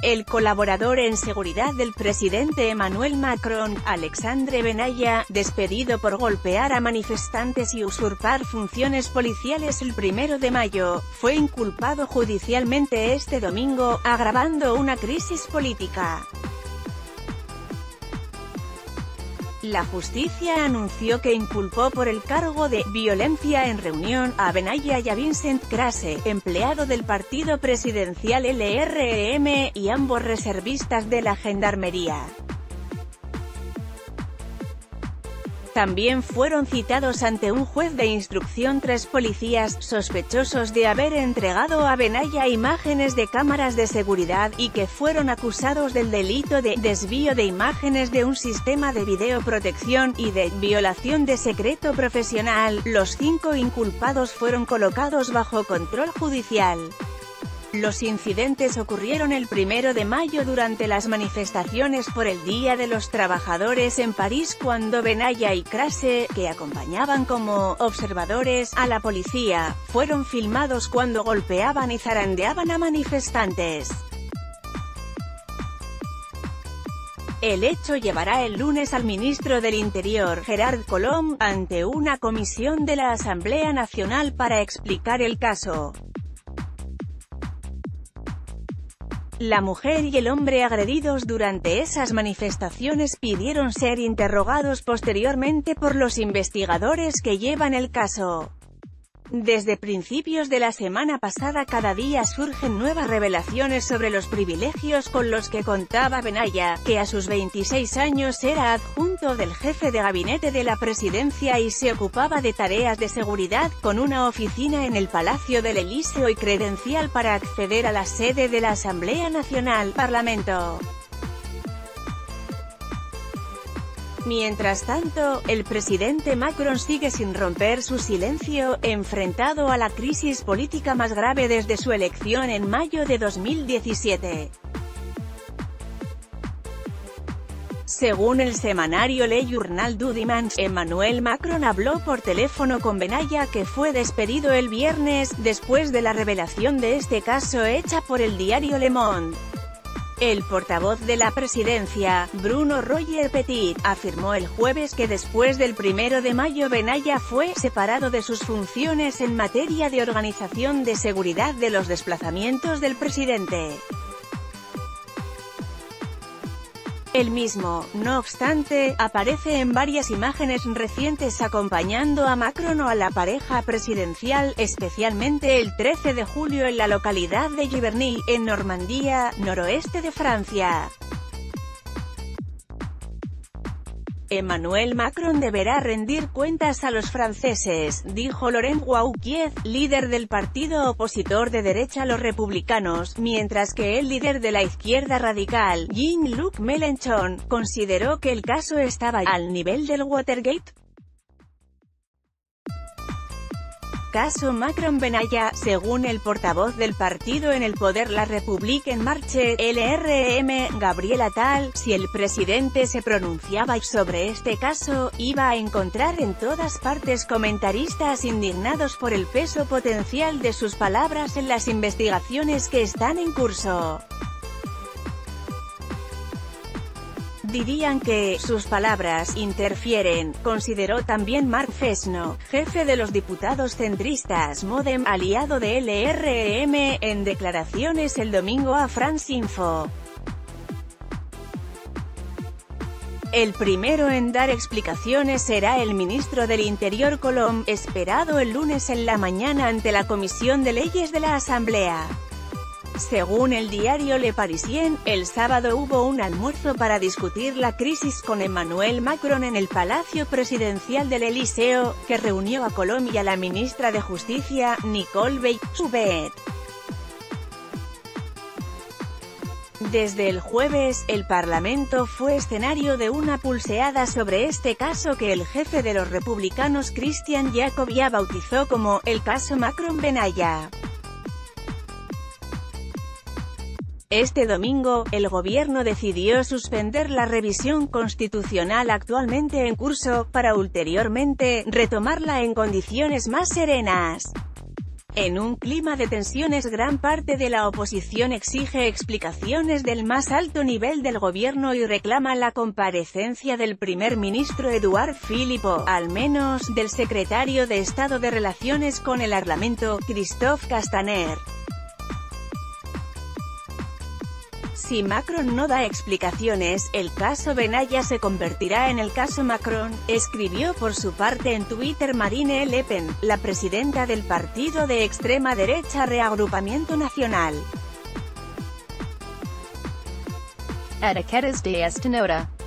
El colaborador en seguridad del presidente Emmanuel Macron, Alexandre Benalla, despedido por golpear a manifestantes y usurpar funciones policiales el 1 de mayo, fue inculpado judicialmente este domingo, agravando una crisis política. La justicia anunció que inculpó por el cargo de «violencia en reunión» a Benalla y a Vincent Krase, empleado del partido presidencial LREM, y ambos reservistas de la Gendarmería. También fueron citados ante un juez de instrucción 3 policías, sospechosos de haber entregado a Benalla imágenes de cámaras de seguridad, y que fueron acusados del delito de desvío de imágenes de un sistema de videoprotección, y de violación de secreto profesional. Los 5 inculpados fueron colocados bajo control judicial. Los incidentes ocurrieron el 1 de mayo durante las manifestaciones por el Día de los Trabajadores en París, cuando Benalla y Krase, que acompañaban como observadores a la policía, fueron filmados cuando golpeaban y zarandeaban a manifestantes. El hecho llevará el lunes al ministro del Interior, Gerard Collomb, ante una comisión de la Asamblea Nacional para explicar el caso. La mujer y el hombre agredidos durante esas manifestaciones pidieron ser interrogados posteriormente por los investigadores que llevan el caso. Desde principios de la semana pasada cada día surgen nuevas revelaciones sobre los privilegios con los que contaba Benalla, que a sus 26 años era adjunto del jefe de gabinete de la presidencia y se ocupaba de tareas de seguridad, con una oficina en el Palacio del Elíseo y credencial para acceder a la sede de la Asamblea Nacional, Parlamento. Mientras tanto, el presidente Macron sigue sin romper su silencio, enfrentado a la crisis política más grave desde su elección en mayo de 2017. Según el semanario Le Journal du Dimanche, Emmanuel Macron habló por teléfono con Benalla, que fue despedido el viernes, después de la revelación de este caso hecha por el diario Le Monde. El portavoz de la presidencia, Bruno Roger Petit, afirmó el jueves que después del 1 de mayo Benalla fue separado de sus funciones en materia de organización de seguridad de los desplazamientos del presidente. El mismo, no obstante, aparece en varias imágenes recientes acompañando a Macron o a la pareja presidencial, especialmente el 13 de julio en la localidad de Giverny, en Normandía, noroeste de Francia. Emmanuel Macron deberá rendir cuentas a los franceses, dijo Laurent Wauquiez, líder del partido opositor de derecha Los Republicanos, mientras que el líder de la izquierda radical, Jean-Luc Mélenchon, consideró que el caso estaba al nivel del Watergate. Caso Macron-Benalla. Según el portavoz del partido en el poder La République En Marche, LREM, Gabriel Attal, si el presidente se pronunciaba sobre este caso, iba a encontrar en todas partes comentaristas indignados por el peso potencial de sus palabras en las investigaciones que están en curso. Dirían que sus palabras interfieren, consideró también Marc Fesneau, jefe de los diputados centristas Modem, aliado de LREM, en declaraciones el domingo a France Info. El primero en dar explicaciones será el ministro del Interior Collomb, esperado el lunes en la mañana ante la Comisión de Leyes de la Asamblea. Según el diario Le Parisien, el sábado hubo un almuerzo para discutir la crisis con Emmanuel Macron en el Palacio Presidencial del Elíseo, que reunió a Collomb y a la ministra de Justicia, Nicole Belloubet. Desde el jueves, el Parlamento fue escenario de una pulseada sobre este caso que el jefe de los republicanos Christian Jacob ya bautizó como «el caso Macron-Benalla». Este domingo, el gobierno decidió suspender la revisión constitucional actualmente en curso, para ulteriormente retomarla en condiciones más serenas. En un clima de tensiones, gran parte de la oposición exige explicaciones del más alto nivel del gobierno y reclama la comparecencia del primer ministro Eduard Philippot, al menos, del secretario de Estado de Relaciones con el Parlamento, Christophe Castaner. Si Macron no da explicaciones, el caso Benalla se convertirá en el caso Macron, escribió por su parte en Twitter Marine Le Pen, la presidenta del partido de extrema derecha Reagrupamiento Nacional. Etiquetas de esta nota.